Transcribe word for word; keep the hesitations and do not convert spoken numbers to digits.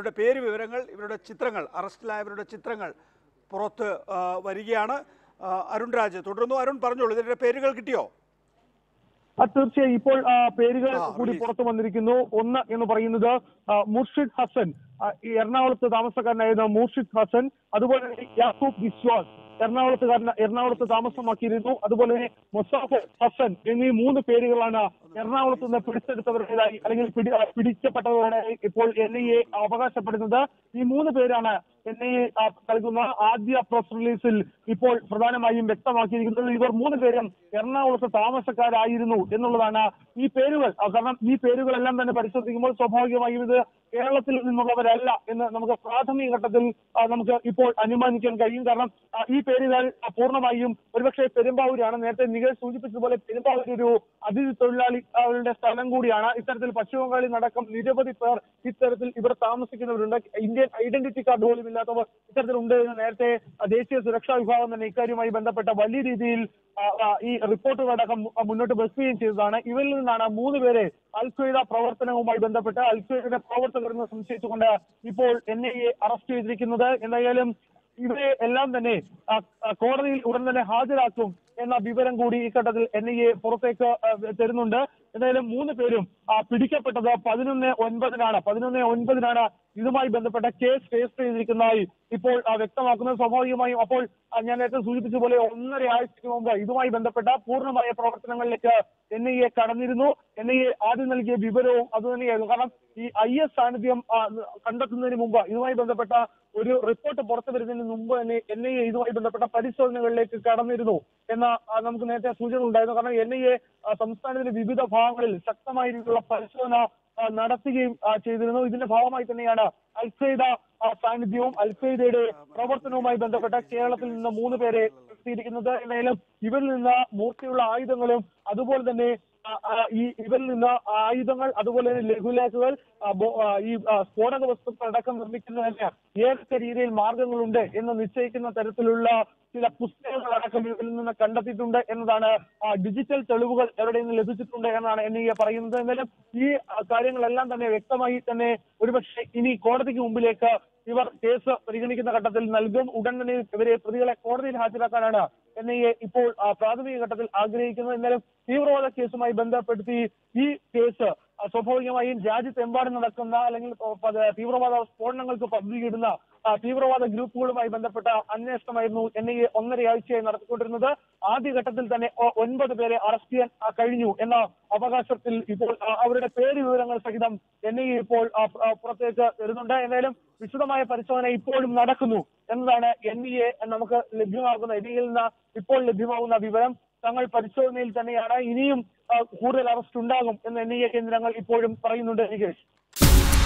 ഇവരുടെ പേര് വിവരങ്ങൾ, ഇവരുടെ ചിത്രങ്ങൾ, അറസ്റ്റിലായവരുടെ ചിത്രങ്ങൾ പുറത്ത് വരികയാണ്. അരുൺ രാജ് തുടർന്നു. അരുൺ പറഞ്ഞോളൂ, ഇതിന്റെ പേരുകൾ കിട്ടിയോ? തീർച്ചയായും ഇപ്പോൾ പേരുകൾ കൂടി പുറത്തു വന്നിരിക്കുന്നു. ഒന്ന് എന്ന് പറയുന്നത് മുർഷിദ് ഹസൻ, എറണാകുളത്ത് താമസക്കാരനായിരുന്ന മുർഷിദ് ഹസൻ. അതുപോലെ തന്നെ യാക്കൂബ് വിശ്വാസ്, എറണാകുളത്തുകാരൻ എറണാകുളത്ത് താമസമാക്കിയിരുന്നു. അതുപോലെ തന്നെ മുസാഫർ ഹസൻ എന്നീ മൂന്ന് പേരുകളാണ് എറണാകുളത്ത് നിന്ന് പിടിച്ചെടുത്തവരുടേതായി അല്ലെങ്കിൽ പിടിക്കപ്പെട്ടവരുടേതായി ഇപ്പോൾ എൻ ഐ എ അവകാശപ്പെടുന്നത്. ഈ മൂന്ന് പേരാണ് എൻ ഐ എ നൽകുന്ന ആദ്യ പ്രസ് റിലീസിൽ ഇപ്പോൾ പ്രധാനമായും വ്യക്തമാക്കിയിരിക്കുന്നത്. ഇവർ മൂന്ന് പേരും എറണാകുളത്ത് താമസക്കാരായിരുന്നു എന്നുള്ളതാണ് ഈ പേരുകൾ. കാരണം ഈ പേരുകളെല്ലാം തന്നെ പരിശോധിക്കുമ്പോൾ സ്വാഭാവികമായും ഇത് കേരളത്തിൽ നിന്നുള്ളവരല്ല എന്ന് നമുക്ക് പ്രാഥമിക ഘട്ടത്തിൽ നമുക്ക് ഇപ്പോൾ അനുമാനിക്കാൻ കഴിയും. കാരണം ഈ പേരുകൾ പൂർണ്ണമായും ഒരുപക്ഷെ പെരുമ്പാവൂരാണ്. നേരത്തെ നികേഷ് സൂചിപ്പിച്ചതുപോലെ പെരുമ്പാവൂർ ഒരു അതിഥി തൊഴിലാളികളുടെ സ്ഥലം കൂടിയാണ്. ഇത്തരത്തിൽ പശ്ചിമ ബംഗാളിൽ നടക്കം നിരവധി പേർ ഇത്തരത്തിൽ ഇവിടെ താമസിക്കുന്നവരുണ്ട്. ഇന്ത്യൻ ഐഡന്റിറ്റി കാർഡ് പോലും ഇല്ലാത്തവർ ഇത്തരത്തിലുണ്ട് എന്ന് നേരത്തെ ദേശീയ സുരക്ഷാ വിഭാഗം തന്നെ ഇക്കാര്യവുമായി ബന്ധപ്പെട്ട വലിയ രീതിയിൽ ഈ റിപ്പോർട്ടുകളടക്കം മുന്നോട്ട് വെക്കുകയും ചെയ്തതാണ്. ഇവരിൽ നിന്നാണ് മൂന്ന് പേരെ അൽഖ്വയ്ദ പ്രവർത്തനവുമായി ബന്ധപ്പെട്ട് അൽഖ്വയ്ദയുടെ പ്രവർത്തകരെന്ന് സംശയിച്ചുകൊണ്ട് ഇപ്പോൾ എൻ ഐ എ അറസ്റ്റ് ചെയ്തിരിക്കുന്നത്. എന്തായാലും ഇവരെ എല്ലാം തന്നെ കോടതിയിൽ ഉടൻ തന്നെ ഹാജരാക്കും എന്ന വിവരം കൂടി ഈ ഘട്ടത്തിൽ എൻ ഐ എ പുറത്തേക്ക് തരുന്നുണ്ട്. എന്തായാലും മൂന്ന് പേരും പിടിക്കപ്പെട്ടത് പതിനൊന്ന് ഒൻപതിനാണ് പതിനൊന്ന് ഒൻപതിനാണ് ഇതുമായി ബന്ധപ്പെട്ട കേസ് രജിസ്റ്റർ ചെയ്തിരിക്കുന്നതായി ഇപ്പോൾ വ്യക്തമാക്കുന്നത്. സ്വാഭാവികമായും അപ്പോൾ ഞാൻ നേരത്തെ സൂചിപ്പിച്ച പോലെ ഒന്നര ആഴ്ചയ്ക്ക് മുമ്പ് ഇതുമായി ബന്ധപ്പെട്ട പൂർണ്ണമായ പ്രവർത്തനങ്ങളിലേക്ക് എൻ ഐ എ കടന്നിരുന്നു. എൻ ഐ എ ആദ്യം നൽകിയ വിവരവും അതുതന്നെയായിരുന്നു. കാരണം ഈ ഐ എസ് സാന്നിധ്യം കണ്ടെത്തുന്നതിന് മുമ്പ് ഇതുമായി ബന്ധപ്പെട്ട ഒരു റിപ്പോർട്ട് പുറത്തു വരുന്നതിന് മുമ്പ് തന്നെ എൻ ഐ എ ഇതുമായി ബന്ധപ്പെട്ട പരിശോധനകളിലേക്ക് കടന്നിരുന്നു എന്ന നമുക്ക് നേരത്തെ സൂചന ഉണ്ടായിരുന്നു. കാരണം എൻ ഐ എ സംസ്ഥാനത്തിന്റെ വിവിധ ഭാഗങ്ങളിൽ ശക്തമായ രീതിയിലുള്ള പരിശോധന നടത്തുകയും ചെയ്തിരുന്നു. ഇതിന്റെ ഭാഗമായി തന്നെയാണ് അൽഖ്വയ്ദ സാന്നിധ്യവും അൽഖ്വയ്ദയുടെ പ്രവർത്തനവുമായി ബന്ധപ്പെട്ട കേരളത്തിൽ നിന്ന് മൂന്ന് പേരെ എത്തിയിരിക്കുന്നത്. എന്തായാലും ഇവരിൽ നിന്ന് മൂർത്തിയുള്ള ആയുധങ്ങളും അതുപോലെ തന്നെ ഈ ഇവരിൽ നിന്ന് ആയുധങ്ങൾ അതുപോലെ തന്നെ ലഘുലേഖകൾ ഈ സ്ഫോടക വസ്തുക്കൾ അടക്കം നിർമ്മിക്കുന്നതിന് ഏതൊക്കെ രീതിയിൽ മാർഗങ്ങളുണ്ട് എന്ന് നിശ്ചയിക്കുന്ന തരത്തിലുള്ള ചില പുസ്തകങ്ങൾ അടക്കം ഇതിൽ നിന്ന് കണ്ടെത്തിയിട്ടുണ്ട് എന്നതാണ്. ഡിജിറ്റൽ തെളിവുകൾ എവിടെ നിന്ന് ലഭിച്ചിട്ടുണ്ട് എന്നാണ് എൻ ഐ എ പറയുന്നത്. എന്നാലും ഈ കാര്യങ്ങളെല്ലാം തന്നെ വ്യക്തമായി തന്നെ ഒരുപക്ഷെ ഇനി കോടതിക്ക് മുമ്പിലേക്ക് ഇവർ കേസ് പരിഗണിക്കുന്ന ഘട്ടത്തിൽ നൽകും. ഉടൻ തന്നെ ഇവരെ പ്രതികളെ കോടതിയിൽ ഹാജരാക്കാനാണ് എൻ ഐ എ ഇപ്പോൾ പ്രാഥമിക ഘട്ടത്തിൽ ആഗ്രഹിക്കുന്നത്. എന്നാലും തീവ്രവാദ കേസുമായി ബന്ധപ്പെടുത്തി ഈ കേസ് സ്വാഭാവികമായും രാജ്യത്തെമ്പാടും നടക്കുന്ന അല്ലെങ്കിൽ തീവ്രവാദ സ്ഫോടനങ്ങൾക്ക് പദ്ധതിയിടുന്ന തീവ്രവാദ ഗ്രൂപ്പുകളുമായി ബന്ധപ്പെട്ട അന്വേഷണമായിരുന്നു എൻ ഐ എ ഒന്നരയാഴ്ചയായി നടത്തിക്കൊണ്ടിരുന്നത്. ആദ്യഘട്ടത്തിൽ തന്നെ ഒൻപത് പേരെ അറസ്റ്റ് ചെയ്യാൻ കഴിഞ്ഞു എന്ന അവകാശത്തിൽ ഇപ്പോൾ അവരുടെ പേര് വിവരങ്ങൾ സഹിതം എൻ ഐ എ ഇപ്പോൾ പുറത്തേക്ക് വരുന്നുണ്ട്. എന്തായാലും വിശദമായ പരിശോധന ഇപ്പോഴും നടക്കുന്നു എന്നതാണ് എൻ ഐ എ നമുക്ക് ലഭ്യമാകുന്ന എൻ ഐ എയിൽ നിന്ന് ഇപ്പോൾ ലഭ്യമാകുന്ന വിവരം. തങ്ങൾ പരിശോധനയിൽ തന്നെയാണ്, ഇനിയും കൂടുതൽ അറസ്റ്റ് ഉണ്ടാകും എന്ന് എൻ ഐ എ കേന്ദ്രങ്ങൾ ഇപ്പോഴും പറയുന്നുണ്ട്. നികേഷ്.